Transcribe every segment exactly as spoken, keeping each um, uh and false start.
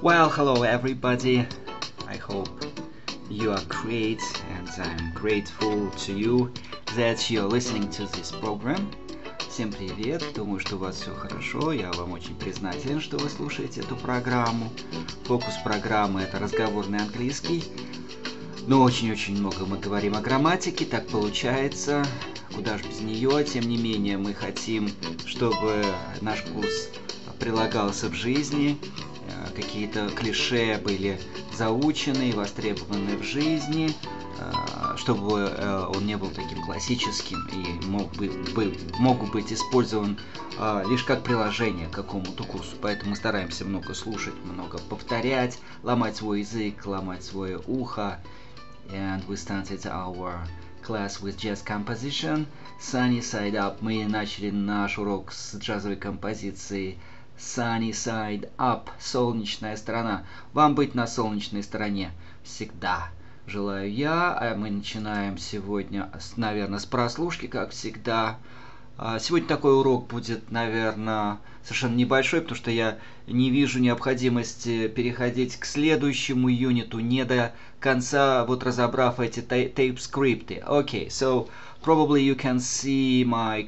Well, hello everybody. I hope you are great, and I'm grateful to you that you're listening to this program. Всем привет, думаю, что у вас все хорошо, я вам очень признателен, что вы слушаете эту программу. Фокус программы — это разговорный английский, но очень-очень много мы говорим о грамматике, так получается, куда же без нее. Тем не менее, мы хотим, чтобы наш курс прилагался в жизни, какие-то клише были заучены и востребованы в жизни, чтобы он не был таким классическим и мог, бы, мог быть использован лишь как приложение к какому-то курсу. Поэтому мы стараемся много слушать, много повторять, ломать свой язык, ломать свое ухо. And we started our class with jazz composition. Sunny Side Up. Мы начали наш урок с джазовой композиции Sunny Side Up. Солнечная сторона. Вам быть на солнечной стороне всегда желаю я. А мы начинаем сегодня, наверное, с прослушки, как всегда. Сегодня такой урок будет, наверное, совершенно небольшой, потому что я не вижу необходимости переходить к следующему юниту, не до конца, вот разобрав эти tape-скрипты. Okay, so probably you can see my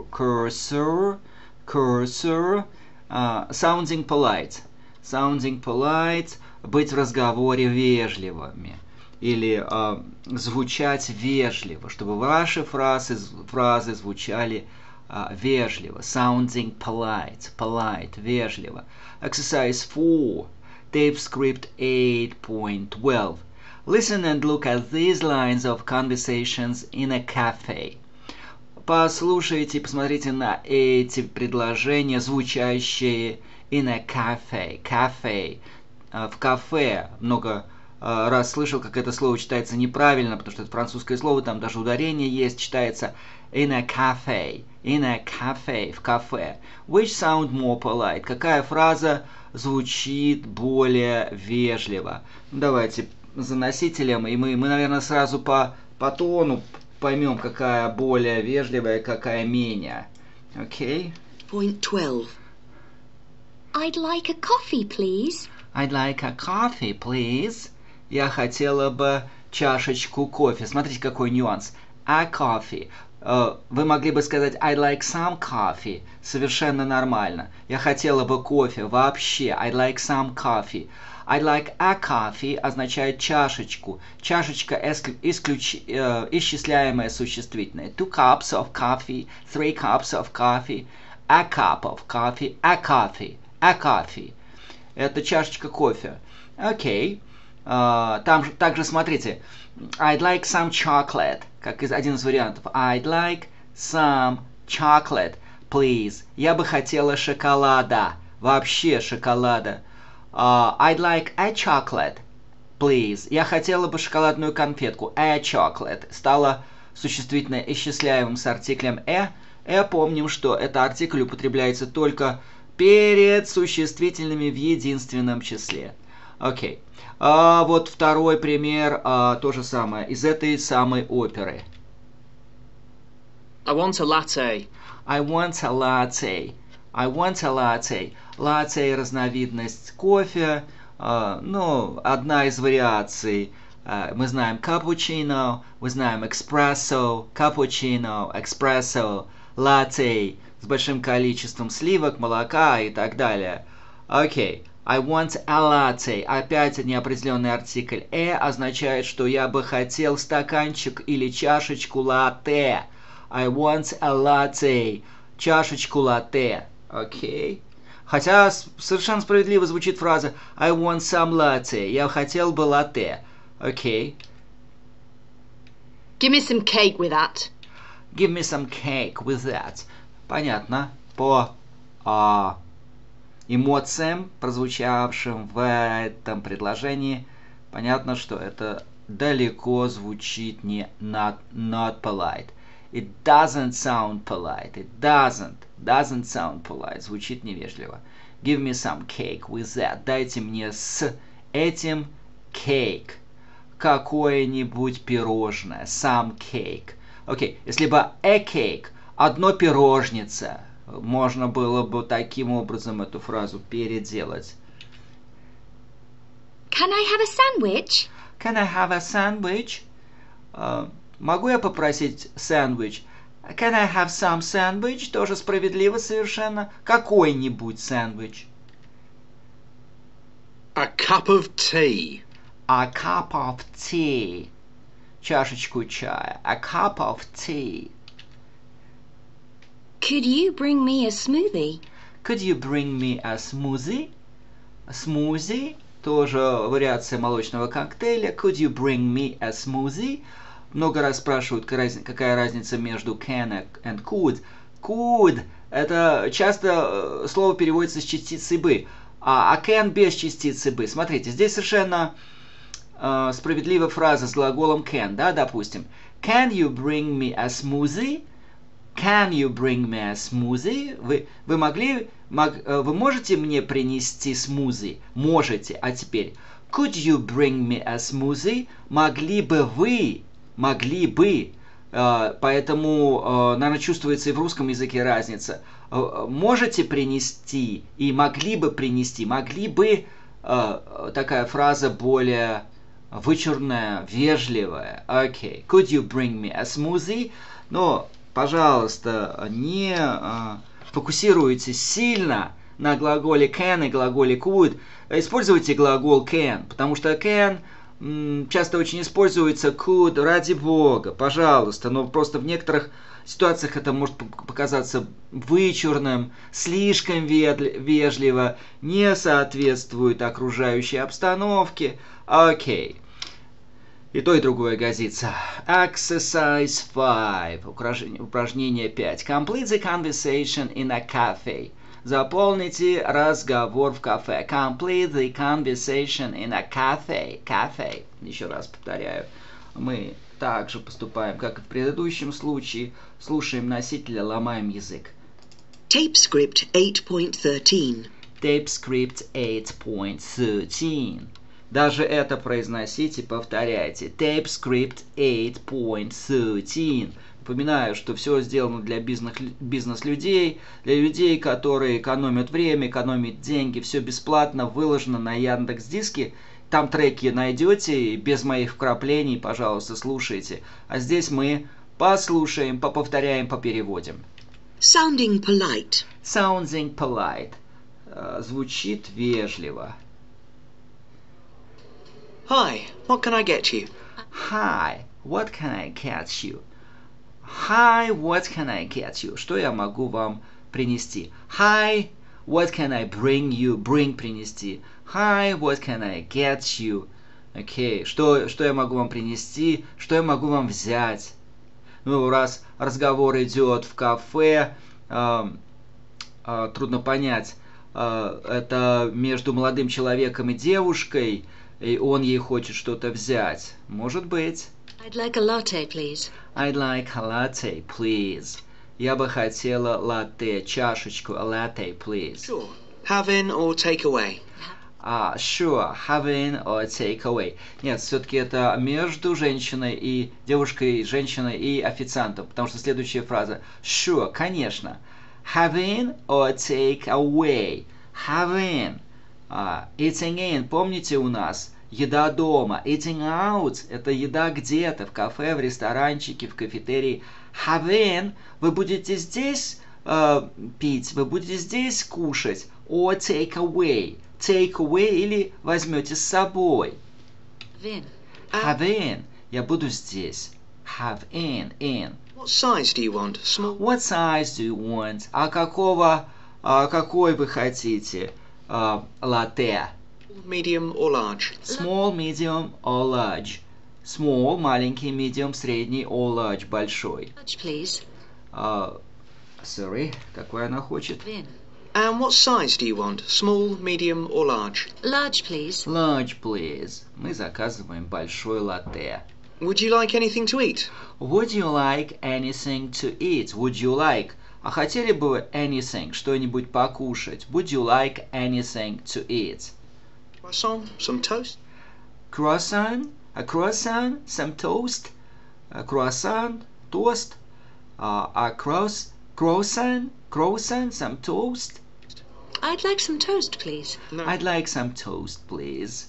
cursor, cursor, uh, sounding polite, sounding polite, быть в разговоре вежливыми. Или э, звучать вежливо, чтобы ваши фразы, фразы звучали э, вежливо. Sounding polite, polite, вежливо. Exercise four, tape script eight point twelve. Listen and look at these lines of conversations in a cafe. Послушайте и посмотрите на эти предложения, звучащие in a cafe. Cafe. Э, в кафе. Много раз слышал, как это слово читается неправильно, потому что это французское слово, там даже ударение есть, читается in a cafe, in a cafe, в кафе. Which sound more polite? Какая фраза звучит более вежливо? Давайте за носителем, и мы, мы наверное, сразу по, по тону поймем, какая более вежливая, какая менее. Окей? Okay? Point twelve. I'd like a coffee, please. I'd like a coffee, please. Я хотела бы чашечку кофе. Смотрите, какой нюанс. A coffee. Вы могли бы сказать I'd like some coffee. Совершенно нормально. Я хотела бы кофе. Вообще. I'd like some coffee. I'd like a coffee означает чашечку. Чашечка исключ... исчисляемое существительное. Two cups of coffee. Three cups of coffee. A cup of coffee. A coffee. A coffee. Это чашечка кофе. Окей. Okay. Uh, там же также смотрите, I'd like some chocolate, как из, один из вариантов. I'd like some chocolate, please. Я бы хотела шоколада, вообще шоколада. Uh, I'd like a chocolate, please. Я хотела бы шоколадную конфетку. A chocolate стало существительное исчисляемым с артиклем e. E, помним, что это артикль употребляется только перед существительными в единственном числе. Окей. Okay. А вот второй пример, а, то же самое, из этой самой оперы. I want a latte. I want a latte. I want a latte. Latte — разновидность кофе, а, ну, одна из вариаций. А, мы знаем cappuccino, мы знаем espresso, cappuccino, espresso, latte с большим количеством сливок, молока и так далее. Окей. Okay. I want a latte. Опять неопределенный артикль e означает, что я бы хотел стаканчик или чашечку латте. I want a latte. Чашечку латте. Окей. Okay. Хотя совершенно справедливо звучит фраза I want some latte. Я хотел бы латте. Окей. Okay. Give me some cake with that. Give me some cake with that. Понятно. По... А, эмоциям, прозвучавшим в этом предложении, понятно, что это далеко звучит не not, not polite. It doesn't sound polite. It doesn't, doesn't sound polite. Звучит невежливо. Give me some cake with that. Дайте мне с этим cake. Какое-нибудь пирожное. Some cake. Окей, okay. Если бы a cake, одно можно было бы таким образом эту фразу переделать. Can I have a sandwich? Can I have a sandwich? Uh, могу я попросить сэндвич? Can I have some sandwich? Тоже справедливо совершенно. Какой-нибудь сэндвич. A cup of tea. A cup of tea. Чашечку чая. A cup of tea. Could you bring me a smoothie? Could you bring me a smoothie? A smoothie. Тоже вариация молочного коктейля. Could you bring me a smoothie? Много раз спрашивают, какая разница между can and could. Could – это часто слово переводится с частицей бы, а can без частицы бы. Смотрите, здесь совершенно э, справедливая фраза с глаголом can, да, допустим. Can you bring me a smoothie? Can you bring me a smoothie? Вы, вы могли, мог, вы можете мне принести смузи? Можете. А теперь, could you bring me a smoothie? Могли бы вы, могли бы. Uh, поэтому, uh, наверное, чувствуется и в русском языке разница. Uh, можете принести и могли бы принести. Могли бы uh, такая фраза более вычурная, вежливая. Окей. Okay. Could you bring me a smoothie? Но пожалуйста, не э, фокусируйтесь сильно на глаголе can и глаголе could. Используйте глагол can, потому что can м, часто очень используется, could, ради бога, пожалуйста. Но просто в некоторых ситуациях это может показаться вычурным, слишком вежливо, не соответствует окружающей обстановке. Окей. И то, и другое годится. Exercise five. Упражнение пять. Complete the conversation in a cafe. Заполните разговор в кафе. Complete the conversation in a cafe. Cafe. Еще раз повторяю. Мы также поступаем, как и в предыдущем случае. Слушаем носителя, ломаем язык. Tape script eight point thirteen. Tape script eight point thirteen. Даже это произносите, повторяйте. Tape script eight point thirteen. Напоминаю, что все сделано для бизнес, бизнес-людей, для людей, которые экономят время, экономят деньги. Все бесплатно выложено на Яндекс.Диске. Там треки найдете, без моих вкраплений, пожалуйста, слушайте. А здесь мы послушаем, поповторяем, попереводим. Sounding polite. Sounding polite. Звучит вежливо. Hi, what can I get you? Hi, what can I get you? Hi, what can I get you? Что я могу вам принести? Hi, what can I bring you? Bring принести. Hi, what can I get you? Окей, okay. что, что я могу вам принести? Что я могу вам взять? Ну, раз разговор идет в кафе, э, э, трудно понять, э, это между молодым человеком и девушкой, и он ей хочет что-то взять. Может быть. I'd like a latte, please. I'd like a latte, please. Я бы хотела латте, чашечку, a latte, please. Sure. Have in or take away. Ah, sure. Have in or take away. Нет, все-таки это между женщиной и девушкой, женщиной и официантом, потому что следующая фраза sure, конечно. Have in or take away. Have in. Uh, eating in, помните у нас? Еда дома. Eating out – это еда где-то, в кафе, в ресторанчике, в кафетерии. Have in – вы будете здесь uh, пить, вы будете здесь кушать. Or take away. Take away или возьмете с собой. Have in. Have in. Я буду здесь. Have in, in. What size do you want? Small? What size do you want? А какого, а какой вы хотите? Uh, latte. Medium or large? Small, medium or large. Small, маленький, medium, средний, or large, большой. Large, please. Uh, sorry, какой она хочет? Have in. And what size do you want? Small, medium or large? Large, please. Large, please. Мы заказываем большой латте. Would you like anything to eat? Would you like anything to eat? Would you like? А хотели бы вы anything, что-нибудь покушать? Would you like anything to eat? Croissant? Some toast? Croissant? A croissant? Some toast? A croissant? Тост? Uh, a cross, croissant? Croissant? Some toast? I'd like some toast, please. No. I'd like some toast, please.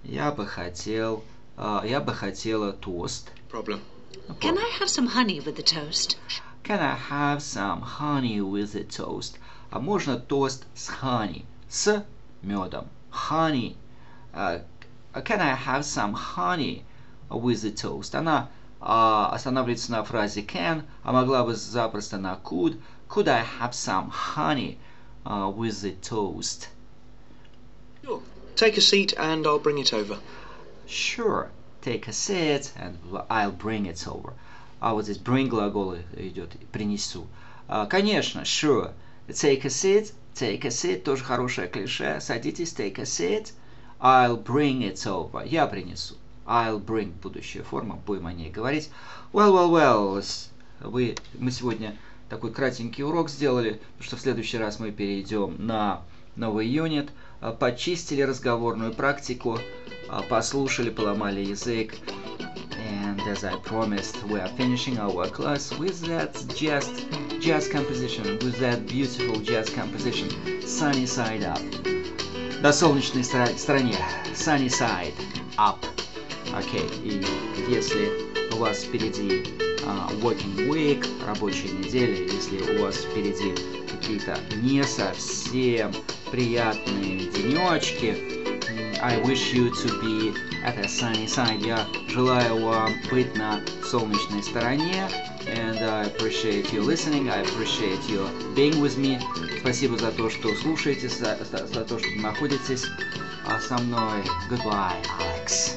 Я бы хотел, uh, я бы хотела тост. Problem. Can I have some honey with the toast? Can I have some honey with the toast? А можно тост с honey, с медом. Honey. Uh, can I have some honey with the toast? Она uh, останавливается на фразе can, а могла бы запросто на could. Could I have some honey uh, with the toast? Sure. Take a seat and I'll bring it over. Sure. Take a seat and I'll bring it over. А вот здесь bring глагол идет, принесу. Uh, конечно, sure. Take a seat. Take a seat, тоже хорошее клише. Садитесь, take a seat. I'll bring it over. Я принесу. I'll bring, будущая форма, будем о ней говорить. Well, well, well. Вы, мы сегодня такой кратенький урок сделали, потому что в следующий раз мы перейдем на новый юнит. Почистили разговорную практику, послушали, поломали язык. And as I promised, we are finishing our class with that jazz, jazz composition, with that beautiful jazz composition, Sunny Side Up. На солнечной стороне, Sunny Side Up. Окей, okay. И если у вас впереди uh, working week, рабочая неделя, если у вас впереди какие-то не совсем приятные денечки, I wish you to be at the sunny side. Я желаю вам быть на солнечной стороне. And I appreciate you listening. I appreciate you being with me. Спасибо за то, что слушаете, за, за, за то, что находитесь со мной. Goodbye, Alex.